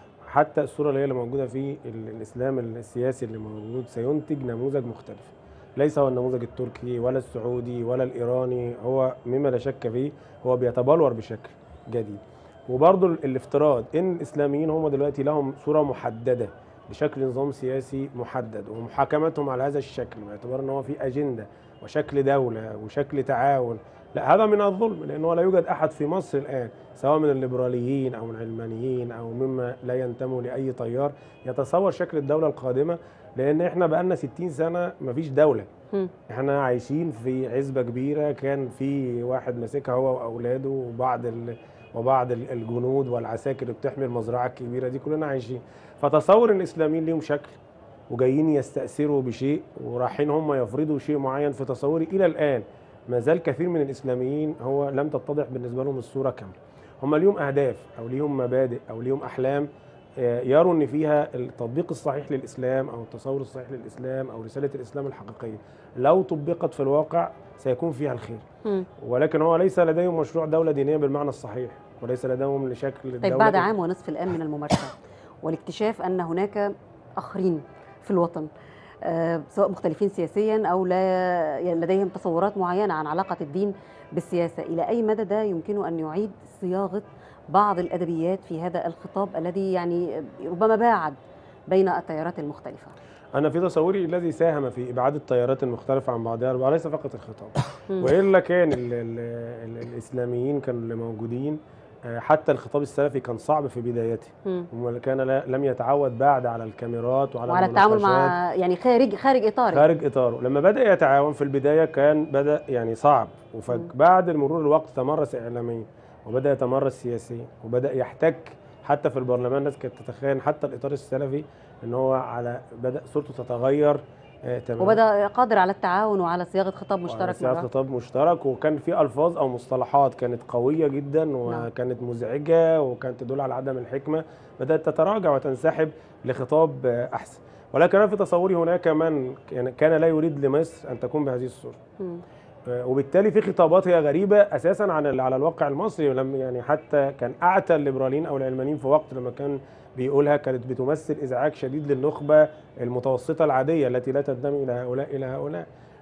حتى الصوره اللي هي اللي موجوده في ال- الاسلام السياسي اللي موجود سينتج نموذج مختلف. ليس هو النموذج التركي ولا السعودي ولا الايراني، هو مما لا شك فيه هو بيتبلور بشكل جديد. وبرضه الافتراض ان الاسلاميين هم دلوقتي لهم صوره محدده بشكل نظام سياسي محدد ومحاكمتهم على هذا الشكل باعتبار ان هو في اجنده وشكل دوله وشكل تعاون، لا هذا من الظلم، لانه لا يوجد احد في مصر الان سواء من الليبراليين او من العلمانيين او مما لا ينتموا لاي تيار يتصور شكل الدوله القادمه، لان احنا بقالنا ستين سنه مفيش دوله. مم. احنا عايشين في عزبه كبيره كان في واحد ماسكها هو واولاده وبعض ال... وبعض ال- الجنود والعساكر اللي بتحمي المزرعه الكبيره دي، كلنا عايشين. فتصور ان الاسلاميين ليهم شكل وجايين يستأثروا بشيء ورايحين هم يفرضوا شيء معين، في تصوري الى الان ما زال كثير من الاسلاميين هو لم تتضح بالنسبه لهم الصوره كامله. هم ليهم اهداف او ليهم مبادئ او ليهم احلام آه، يروا ان فيها التطبيق الصحيح للاسلام او التصور الصحيح للاسلام او رساله الاسلام الحقيقيه لو طبقت في الواقع سيكون فيها الخير. مم. ولكن هو ليس لديهم مشروع دوله دينيه بالمعنى الصحيح، وليس لديهم لشكل الدوله. طيب بعد عام ونصف الآن من الممارسة والاكتشاف أن هناك آخرين في الوطن، آه، سواء مختلفين سياسيا أو لا لديهم تصورات معينة عن علاقة الدين بالسياسة، إلى أي مدى ده يمكن أن يعيد صياغة بعض الأدبيات في هذا الخطاب الذي يعني ربما باعد بين التيارات المختلفة؟ انا في تصوري الذي ساهم في ابعاد التيارات المختلفه عن بعضها وليس فقط الخطاب، مم. والا كان ال ال ال الاسلاميين كانوا اللي موجودين، آه، حتى الخطاب السلفي كان صعب في بدايته، مم. وكان لا- لم يتعود بعد على الكاميرات وعلى وعلى التعامل المناقشات مع يعني خارج خارج إطاره. خارج اطاره. لما بدا يتعاون في البدايه كان بدا يعني صعب، وبعد مرور الوقت تمرس اعلاميا وبدا يتمرس سياسيا وبدا يحتك حتى في البرلمان. الناس كانت تتخيل حتى الاطار السلفي ان هو على بدا صورته تتغير آه تماما، وبدأ قادر على التعاون وعلى صياغة خطاب مشترك سياسة مرة. خطاب مشترك، وكان في الفاظ او مصطلحات كانت قويه جدا وكانت مزعجه وكانت تدل على عدم الحكمه، بدات تتراجع وتنسحب لخطاب آه، احسن. ولكن انا في تصوري هناك من كان- كان لا يريد لمصر ان تكون بهذه الصوره، مم. آه، وبالتالي في خطابات هي غريبه اساسا عن ال- على الواقع المصري. ولم يعني حتى كان اعتى الليبراليين او العلمانيين في وقت لما كان بيقولها كانت بتمثل ازعاج شديد للنخبه المتوسطه العاديه التي لا تنتمي الى هؤلاء الى هؤلاء.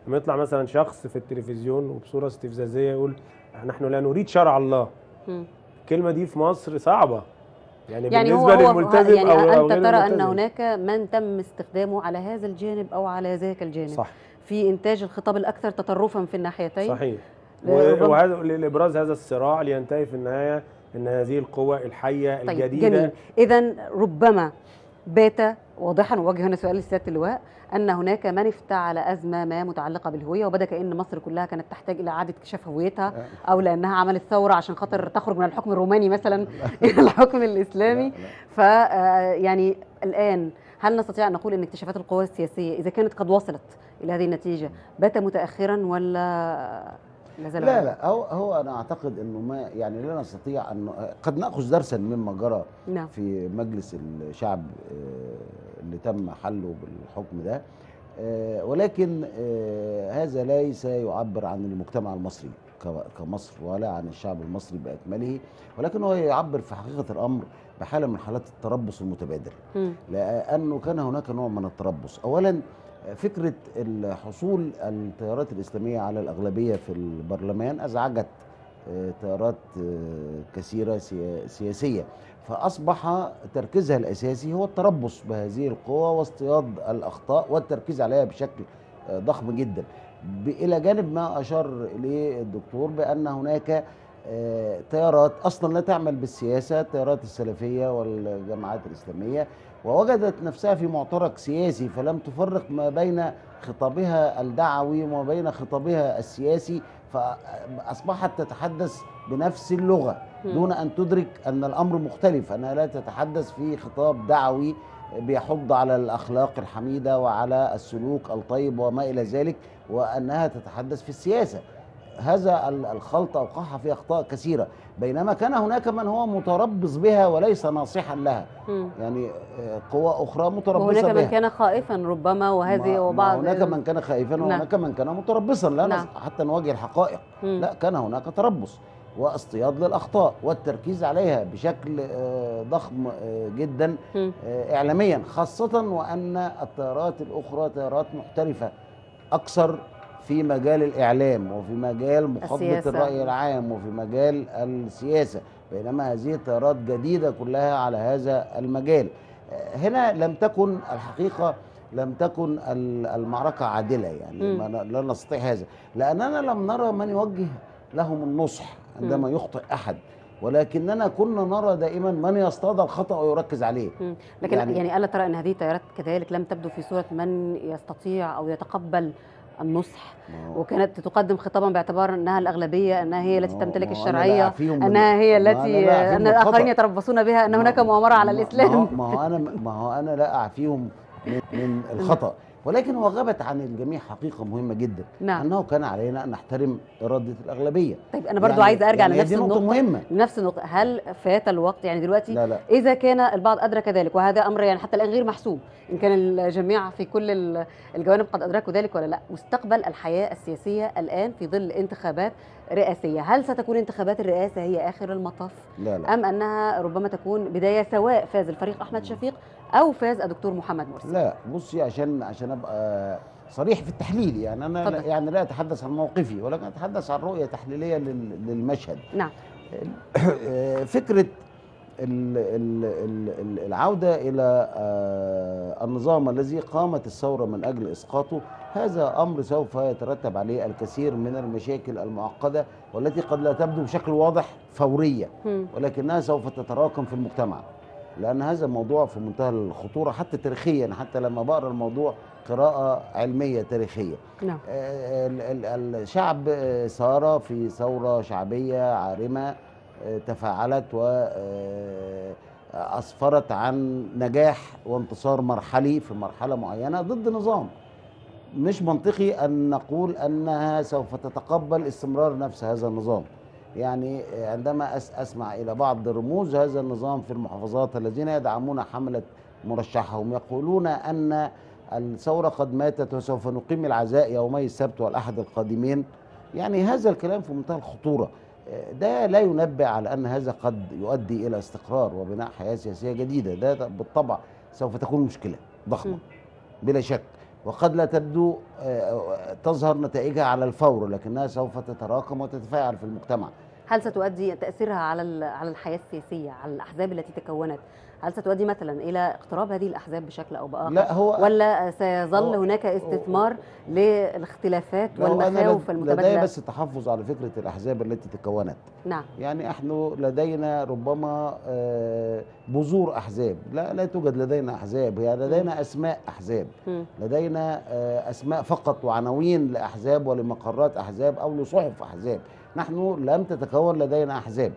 لما يطلع مثلا شخص في التلفزيون وبصوره استفزازيه يقول نحن لا نريد شرع الله. مم. الكلمه دي في مصر صعبه، يعني, يعني هو بالنسبه هو للملتزم يعني او او أنت غير ترى أن الملتزم. هناك من تم استخدامه على هذا الجانب أو على ذاك الجانب صح، في إنتاج الخطاب الأكثر تطرفا في الناحيتين. صحيح. ربما- وهذا لابراز هذا الصراع لينتهي في النهايه ان هذه القوى الحيه طيب الجديده. جميل. إذا ربما بات واضحا، ووجه هنا سؤال لسيادة اللواء، أن هناك من افتعل أزمة ما متعلقة بالهوية، وبدا كأن مصر كلها كانت تحتاج إلى إعادة اكتشاف هويتها، أو لأنها عملت ثورة عشان خاطر تخرج من الحكم الروماني مثلا إلى الحكم الإسلامي. ف يعني الآن هل نستطيع أن نقول أن اكتشافات القوى السياسية إذا كانت قد وصلت إلى هذه النتيجة بات متأخرا ولا لا زال؟ لا لا هو هو انا اعتقد انه ما يعني لا نستطيع ان قد ناخذ درسا مما جرى نعم. في مجلس الشعب آه، اللي تم حله بالحكم ده، آه، ولكن آه، هذا ليس يعبر عن المجتمع المصري ك- كمصر ولا عن الشعب المصري باكمله، ولكن هو يعبر في حقيقه الامر بحاله من حالات التربص المتبادل. مم. لانه كان هناك نوع من التربص. اولا فكرة الحصول التيارات الإسلامية على الأغلبية في البرلمان أزعجت آه، تيارات آه، كثيرة سيا- سياسية، فأصبح تركيزها الأساسي هو التربص بهذه القوى واصطياد الأخطاء والتركيز عليها بشكل آه، ضخم جدا، ب- إلى جانب ما أشار إليه الدكتور بأن هناك آه، تيارات أصلا لا تعمل بالسياسة، التيارات السلفية والجماعات الإسلامية، ووجدت نفسها في معترك سياسي فلم تفرق ما بين خطابها الدعوي وما بين خطابها السياسي، فأصبحت تتحدث بنفس اللغة دون أن تدرك أن الأمر مختلف، أنها لا تتحدث في خطاب دعوي بيحض على الأخلاق الحميدة وعلى السلوك الطيب وما إلى ذلك، وأنها تتحدث في السياسة. هذا الخلط أوقعها في أخطاء كثيرة، بينما كان هناك من هو متربص بها وليس ناصحا لها. مم. يعني قوى أخرى متربصة وهناك بها. من كان خائفا ربما، وهذه ما وبعض ما هناك من كان خائفا نعم. وهناك من كان متربصا، لا نعم. حتى نواجه الحقائق. مم. لا، كان هناك تربص واصطياد للأخطاء والتركيز عليها بشكل آه، ضخم آه، جدا مم. آه، إعلاميا، خاصة وأن التيارات الأخرى تيارات محترفة أكثر في مجال الإعلام وفي مجال مخاطبة السياسة. الرأي العام وفي مجال السياسة، بينما هذه التيارات جديدة كلها على هذا المجال. آه، هنا لم تكن الحقيقة لم تكن ال- المعركة عادلة، يعني مم. ما ن- لا نستطيع هذا، لأننا لم نرى من يوجه لهم النصح عندما يخطئ أحد، ولكننا كنا نرى دائما من يصطاد الخطأ ويركز عليه. مم. لكن يعني, يعني- يعني ألا ترى أن هذه التيارات كذلك لم تبدو في صورة من يستطيع أو يتقبل النصح، ما هو- وكانت تقدم خطابا باعتبار أنها الأغلبية، أنها هي التي ما هو- تمتلك ما هو أنا لا الشرعية، أعفيهم من- أنها هي ما أنا التي لا أعفيهم أن من الآخرين الخطأ. يتربصون بها، أن ما- هناك مؤامرة على ما- الإسلام. ما هو, ما هو انا ما هو انا لا اعفيهم من, من الخطا، ولكن هو غابت عن الجميع حقيقه مهمه جدا، نعم. انه كان علينا ان نحترم اراده الاغلبيه. طيب أنا برضو يعني- عايزة أرجع يعني هي لنفس دي نقطة النقطة مهمة. لنفس النقطة هل فات الوقت؟ يعني دلوقتي لا لا إذا كان البعض أدرك ذلك، وهذا أمر يعني حتى الآن غير محسوم إن كان الجميع في كل ال- الجوانب قد أدركوا ذلك ولا لا، مستقبل الحياة السياسية الآن في ظل انتخابات رئاسية، هل ستكون انتخابات الرئاسة هي آخر المطاف؟ لا لا أم أنها ربما تكون بداية سواء فاز الفريق أحمد شفيق أو فاز الدكتور محمد مرسي؟ لا بصي، عشان عشان ابقى صريح في التحليل، يعني انا لا اتفضل. يعني لا اتحدث عن موقفي ولكن اتحدث عن رؤيه تحليليه لل- للمشهد. نعم. فكره ال- ال- ال- ال- العوده الى آه، النظام الذي قامت الثوره من اجل اسقاطه، هذا امر سوف يترتب عليه الكثير من المشاكل المعقده والتي قد لا تبدو بشكل واضح فوريه، مم. ولكنها سوف تتراكم في المجتمع، لأن هذا الموضوع في منتهى الخطورة حتى تاريخيا، حتى لما بقرا الموضوع قراءة علمية تاريخية. نعم. آه، ال- ال- الشعب آه، سار في ثورة شعبية عارمة آه، تفاعلت وأسفرت عن نجاح وانتصار مرحلي في مرحلة معينة ضد نظام. مش منطقي أن نقول أنها سوف تتقبل استمرار نفس هذا النظام. يعني عندما أس- أسمع إلى بعض رموز هذا النظام في المحافظات الذين يدعمون حملة مرشحهم يقولون أن الثورة قد ماتت وسوف نقيم العزاء يومي السبت والأحد القادمين، يعني هذا الكلام في منتهى الخطورة. ده لا ينبئ على أن هذا قد يؤدي إلى استقرار وبناء حياة سياسية جديدة، ده بالطبع سوف تكون مشكلة ضخمة م. بلا شك، وقد لا تبدو آه، تظهر نتائجها على الفور، لكنها سوف تتراكم وتتفاعل في المجتمع. هل ستؤدي تأثيرها على ال- على الحياة السياسية، على الأحزاب التي تكونت؟ هل ستؤدي مثلا إلى اقتراب هذه الأحزاب بشكل أو بآخر؟ لا هو ولا سيظل هو هناك استثمار للاختلافات لا هو أنا والمخاوف لد- لدي المتبادلة؟ بس تحفظ على فكرة الأحزاب التي تكونت. نعم. يعني نحن لدينا ربما آه، بذور أحزاب، لا لا توجد لدينا أحزاب، هي لدينا أسماء أحزاب، مم. لدينا آه، أسماء فقط وعناوين لأحزاب ولمقرات أحزاب أو لصحف أحزاب. نحن لم تتكون لدينا أحزاب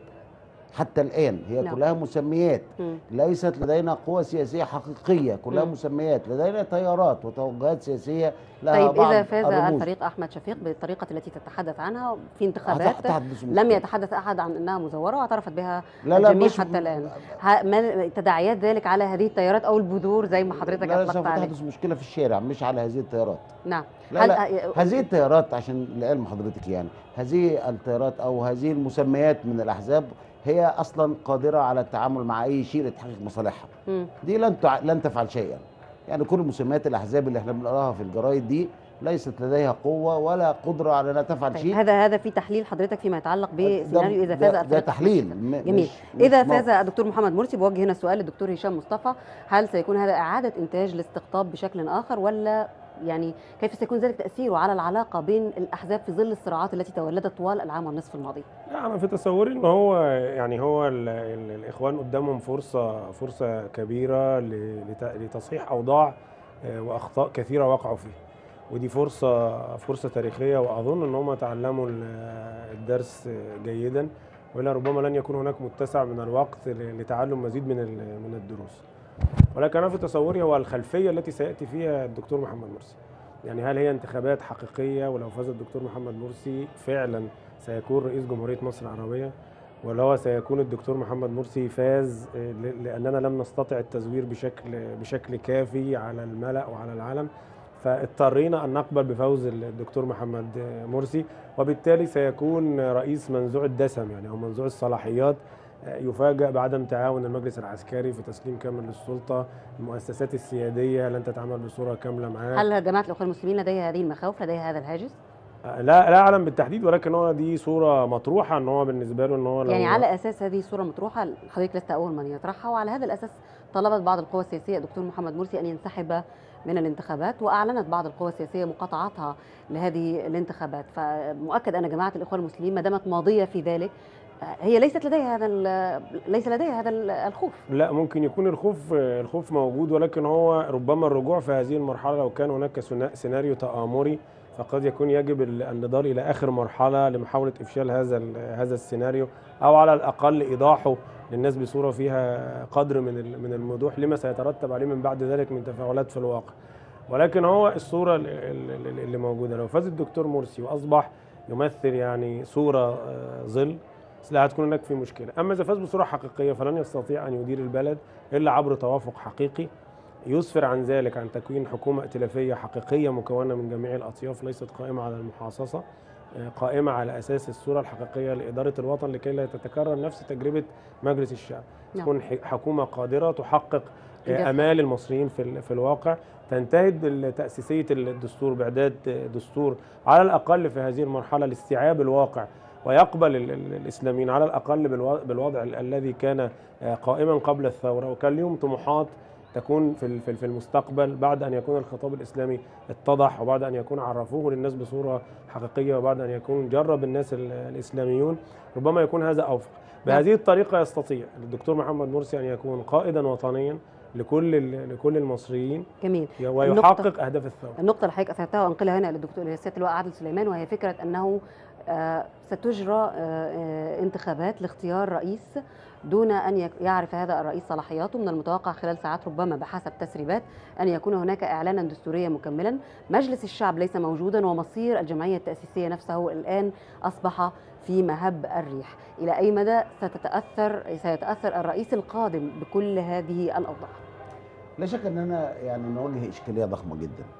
حتى الآن، هي نعم. كلها مسميات، مم. ليست لدينا قوى سياسية حقيقية، كلها مم. مسميات، لدينا تيارات وتوجهات سياسية لها طيب بعض إذا فاز الرموز. الفريق أحمد شفيق بالطريقة التي تتحدث عنها في انتخابات هتحدث لم مشكلة. يتحدث أحد عن أنها مزورة واعترفت بها لا لا الجميع مش حتى الآن، ه- ما تداعيات ذلك على هذه التيارات أو البذور زي ما حضرتك لا أطلقت سوف عليه؟ تحدث مشكلة في الشارع مش على هذه التيارات. نعم. لا هل لا هذه التيارات عشان لعلم حضرتك، يعني هذه التيارات او هذه المسميات من الاحزاب هي اصلا قادره على التعامل مع اي شيء لتحقيق مصالحها. مم. دي لن تع... لن تفعل شيئا. يعني كل مسميات الاحزاب اللي احنا بنقراها في الجرايد دي ليست لديها قوه ولا قدره على انها تفعل طيب شيء. هذا هذا في تحليل حضرتك فيما يتعلق بسيناريو إذا فاز ده, ده الفريق تحليل أحمد م- شفيق. جميل. مش مش إذا موقف. فاز الدكتور محمد مرسي، بوجه هنا السؤال للدكتور هشام مصطفى، هل سيكون هذا إعادة إنتاج لاستقطاب بشكل آخر، ولا يعني كيف سيكون ذلك تأثيره على العلاقة بين الأحزاب في ظل الصراعات التي تولدت طوال العام والنصف الماضي؟ لا انا في تصوري ان هو يعني هو ال ال الاخوان قدامهم فرصه فرصه كبيره ل- لت- لتصحيح اوضاع آه، واخطاء كثيره وقعوا فيها، ودي فرصه فرصه تاريخيه، واظن ان هم تعلموا ال- الدرس جيدا، والا ربما لن يكون هناك متسع من الوقت ل- لتعلم مزيد من ال- من الدروس. ولكن انا في تصوري هو الخلفيه التي سياتي فيها الدكتور محمد مرسي. يعني هل هي انتخابات حقيقيه، ولو فاز الدكتور محمد مرسي فعلا سيكون رئيس جمهوريه مصر العربيه، ولا هو سيكون الدكتور محمد مرسي فاز آه، ل- لاننا لم نستطع التزوير بشكل بشكل كافي على الملأ وعلى العالم، فاضطرينا ان نقبل بفوز الدكتور محمد آه، مرسي، وبالتالي سيكون رئيس منزوع الدسم يعني او منزوع الصلاحيات، آه، يفاجأ بعدم تعاون المجلس العسكري في تسليم كامل للسلطه، المؤسسات السياديه لن تتعامل بصوره كامله معاه. هل جماعة الإخوان المسلمين لديها هذه المخاوف، لديها هذا الهاجس؟ لا لا اعلم بالتحديد، ولكن هو دي صوره مطروحه ان هو بالنسبه له ان هو لو يعني على اساس هذه الصوره مطروحه، حضرتك لست اول من يطرحها، وعلى هذا الاساس طلبت بعض القوى السياسيه الدكتور محمد مرسي ان ينسحب من الانتخابات، واعلنت بعض القوى السياسيه مقاطعتها لهذه الانتخابات، فمؤكد ان جماعه الاخوان المسلمين ما دامت ماضيه في ذلك هي ليست لديها هذا ليس لديها هذا الخوف. لا ممكن يكون الخوف الخوف موجود، ولكن هو ربما الرجوع في هذه المرحله لو كان هناك سيناريو تآمري فقد يكون يجب النضال الى اخر مرحله لمحاوله افشال هذا هذا السيناريو، او على الاقل ايضاحه للناس بصوره فيها قدر من من الوضوح لما سيترتب عليه من بعد ذلك من تفاعلات في الواقع. ولكن هو الصوره اللي موجوده لو فاز الدكتور مرسي واصبح يمثل يعني صوره ظل، لا هتكون هناك في مشكله. اما اذا فاز بصوره حقيقيه فلن يستطيع ان يدير البلد الا عبر توافق حقيقي يسفر عن ذلك، عن تكوين حكومه ائتلافيه حقيقيه مكونه من جميع الاطياف، ليست قائمه على المحاصصه، قائمه على اساس الصوره الحقيقيه لاداره الوطن لكي لا تتكرر نفس تجربه مجلس الشعب. تكون حكومه قادره تحقق امال المصريين في في الواقع، تنتهج بتاسيسيه الدستور باعداد دستور على الاقل في هذه المرحله لاستيعاب الواقع، ويقبل الاسلاميين على الاقل بالوضع الذي كان قائما قبل الثوره، وكان لهم طموحات تكون في في المستقبل بعد ان يكون الخطاب الاسلامي اتضح، وبعد ان يكون عرفوه للناس بصوره حقيقيه، وبعد ان يكون جرب الناس الاسلاميون، ربما يكون هذا اوفق. بهذه الطريقه يستطيع الدكتور محمد مرسي ان يكون قائدا وطنيا لكل لكل المصريين. جميل. ويحقق اهداف الثوره. النقطه اللي حضرتك اثرتها وانقلها هنا للدكتور للسياده اللواء عادل سليمان، وهي فكره انه آه ستجرى آه آه انتخابات لاختيار رئيس دون ان يعرف هذا الرئيس صلاحياته. من المتوقع خلال ساعات ربما بحسب تسريبات ان يكون هناك اعلانا دستوريا مكملا. مجلس الشعب ليس موجودا، ومصير الجمعيه التاسيسيه نفسه الان اصبح في مهب الريح. الى اي مدى ستتاثر سيتاثر الرئيس القادم بكل هذه الاوضاع؟ لا شك اننا يعني نواجه اشكاليه ضخمه جدا.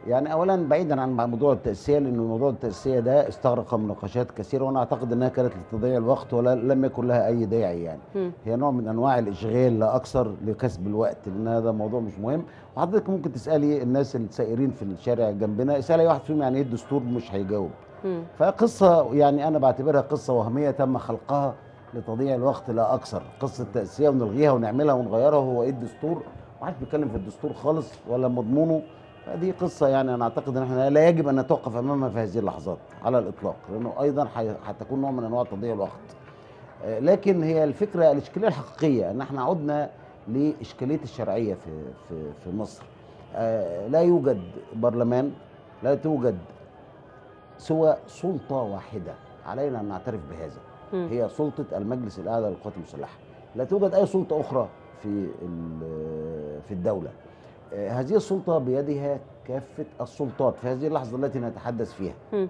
يعني اولا بعيدا عن موضوع التاسيس، لان موضوع التاسيس ده استغرق مناقشات كثيره، وانا اعتقد انها كانت لتضييع الوقت ولا لم يكن لها اي داعي يعني. مم. هي نوع من انواع الاشغال لا اكثر لكسب الوقت، لان هذا موضوع مش مهم. وحضرتك ممكن تسالي الناس السائرين في الشارع جنبنا، اسالي واحد فيهم يعني ايه الدستور مش هيجاوب. مم. فقصه يعني انا بعتبرها قصه وهميه تم خلقها لتضييع الوقت لا اكثر. قصه تاسيس ونلغيها ونعملها ونغيرها، هو ايه الدستور؟ ما حدش بيتكلم في الدستور خالص ولا مضمونه. فدي قصه يعني انا اعتقد ان احنا لا يجب ان نتوقف امامها في هذه اللحظات على الاطلاق، لانه ايضا هتكون نوع من انواع تضييع الوقت. آه، لكن هي الفكره الاشكاليه الحقيقيه ان احنا عدنا لاشكاليه الشرعيه في في في مصر. آه، لا يوجد برلمان، لا توجد سوى سلطه واحده، علينا ان نعترف بهذا، مم. هي سلطه المجلس الاعلى للقوات المسلحه. لا توجد اي سلطه اخرى في في الدوله. آه، هذه السلطه بيدها كافه السلطات في هذه اللحظه التي نتحدث فيها. مم.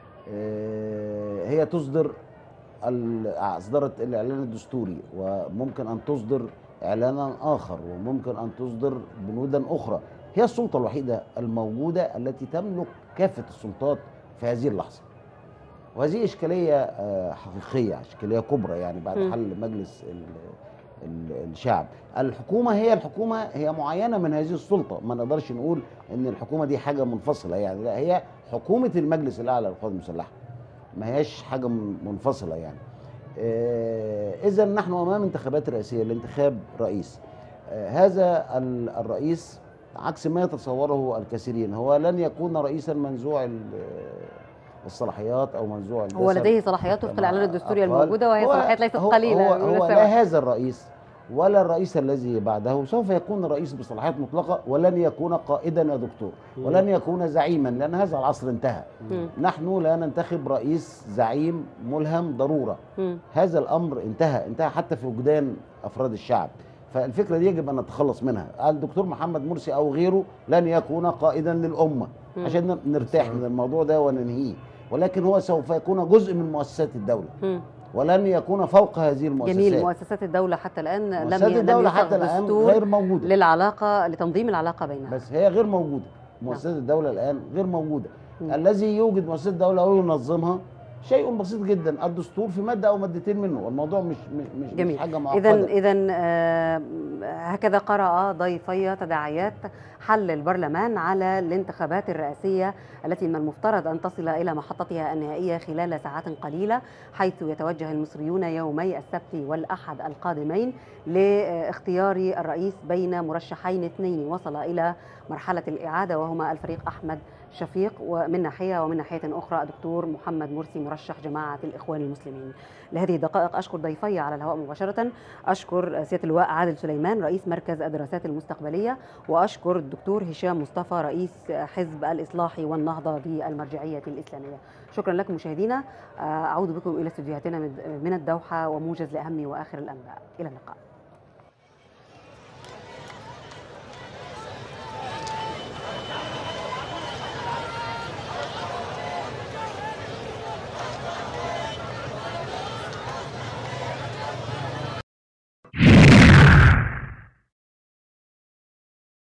آه، هي تصدر ال- اصدرت الاعلان الدستوري، وممكن ان تصدر اعلانا اخر، وممكن ان تصدر بنودا اخرى. هي السلطه الوحيده الموجوده التي تملك كافه السلطات في هذه اللحظه. وهذه اشكاليه آه، حقيقيه، اشكاليه كبرى يعني بعد مم. حل مجلس ال- ال- الشعب. الحكومه هي الحكومه هي معينه من هذه السلطه، ما نقدرش نقول ان الحكومه دي حاجه منفصله يعني، لا، هي حكومه المجلس الاعلى للقوات المسلحه، ما هياش حاجه من- منفصله يعني. اذا نحن امام انتخابات رئاسيه لانتخاب رئيس. آه، هذا ال- الرئيس عكس ما يتصوره الكثيرين، هو لن يكون رئيسا منزوع ال- الصلاحيات او منزوع الجسد. هو لديه صلاحيات وفق كما الاعلان الدستوري أقال. الموجوده، وهي هو صلاحيات ليست هو قليله هو, هو بالمناسبة. لا هذا الرئيس ولا الرئيس الذي بعده سوف يكون رئيس بصلاحيات مطلقه، ولن يكون قائدا يا دكتور، ولن يكون زعيما، لان هذا العصر انتهى. مم. نحن لا ننتخب رئيس زعيم ملهم ضروره، مم. هذا الامر انتهى، انتهى حتى في وجدان افراد الشعب. فالفكره دي يجب ان نتخلص منها. الدكتور محمد مرسي او غيره لن يكون قائدا للامه، مم. عشان نرتاح صحيح. من الموضوع ده وننهيه، ولكن هو سوف يكون جزء من مؤسسات الدوله، مم. ولن يكون فوق هذه المؤسسات. جميل. مؤسسات الدولة حتى الآن لم مؤسسات ي- الدولة لم حتى يصغ الآن دستور غير موجودة، للعلاقة لتنظيم العلاقة بينها. بس هي غير موجودة. مؤسسات الدولة الآن غير موجودة. مم. الذي يوجد مؤسسات الدولة أو ينظمها شيء بسيط جدا، الدستور في مادة أو مادتين منه، والموضوع مش مش مش, جميل. مش حاجة إذا معقدة. إذا هكذا قرأ ضيفي تداعيات حل البرلمان على الانتخابات الرئاسية التي من المفترض أن تصل إلى محطتها النهائية خلال ساعات قليلة، حيث يتوجه المصريون يومي السبت والأحد القادمين لاختيار الرئيس بين مرشحين اثنين وصل إلى مرحلة الإعادة، وهما الفريق أحمد شفيق ومن ناحية، ومن ناحية أخرى الدكتور محمد مرسي مرشح جماعة الإخوان المسلمين. لهذه الدقائق أشكر ضيفي على الهواء مباشرة، أشكر سيادة اللواء عادل سليمان رئيس مركز الدراسات المستقبلية، وأشكر الدكتور هشام مصطفى رئيس حزب الإصلاح والنهضة بالمرجعية الإسلامية. شكرا لكم مشاهدينا، أعود بكم إلى استديوهاتنا من الدوحة وموجز لأهم وآخر الأنباء. إلى اللقاء.